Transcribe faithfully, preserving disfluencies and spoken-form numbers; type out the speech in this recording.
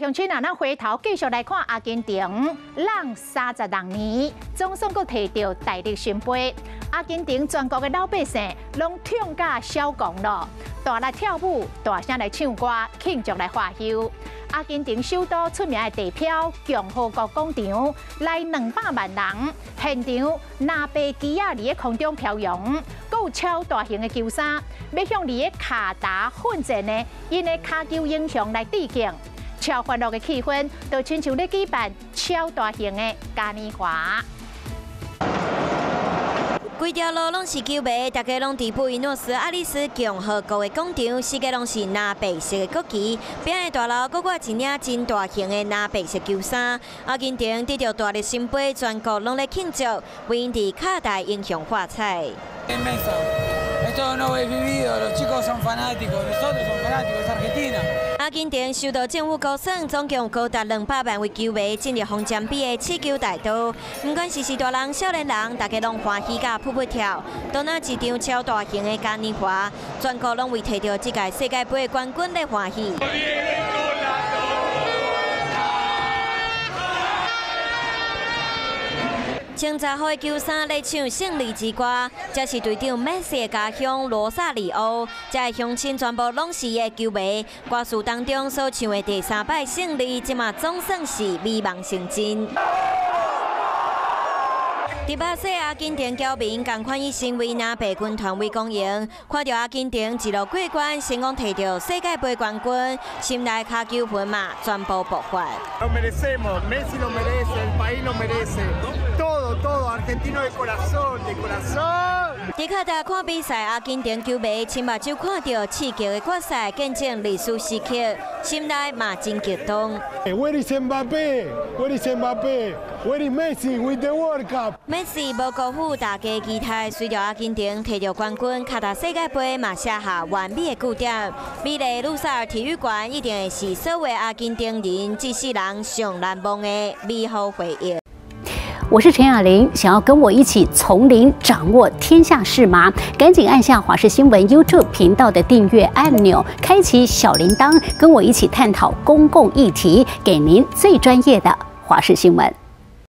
乡亲啊，咱回头继续来看阿根廷，让三十六年总算阁摕到大力神杯。阿根廷全国的老百姓拢跳甲小狂咯，大来跳舞，大声来唱歌，庆祝来欢休。阿根廷首都出名的地标共和国广场来两百万人，现场拿白旗啊伫个空中飘扬，阁有超大型的球衫，要向伫个卡达奋战呢，因的卡球英雄来致敬。超欢乐的气氛，就亲像咧举办超大型的嘉年华。 规条路拢是球迷，大家拢伫布宜诺斯艾利斯共和国的广场，四界拢是拿白色的国旗，边的大楼搁挂一领真大型的拿白色球衫。阿根廷得到大力神杯，全国拢咧庆祝，为因伫卡达英雄画彩。 阿根廷受到政府高算，总共高达两百万位球迷进入红墙壁的刺球大道。不管是是大人、少年人，大家拢欢喜甲噗噗跳，都拿一场超大型的嘉年华，全国拢为摕到这届世界杯的冠军来欢喜。 穿十号的球衫来唱胜利之歌，这是队长梅西的家乡罗萨里奥，这的乡亲全部拢是的球迷。歌词当中所唱的第三摆胜利，即嘛总算是美梦成真。 第八岁阿根廷侨民同款以身为拿白军团为公赢，看到阿根廷一路过关，成功摕到世界杯冠军，心内卡球魂嘛全部爆发。 在卡达看比赛，阿根廷球迷亲目睭看到刺激的决赛，见证历史时刻，心内嘛真激动。 Where is Mbappe? Where is Mbappe? Where is Messi with the World Cup? Messi 无辜负大家期待，随着阿根廷摕到冠军，卡达世界杯嘛写下完美的句点。美丽卢萨尔体育馆一定会是所有阿根廷人这世人上难忘的美好回忆。 我是陈雅玲，想要跟我一起从零掌握天下事吗？赶紧按下华视新闻 YouTube 频道的订阅按钮，开启小铃铛，跟我一起探讨公共议题，给您最专业的华视新闻。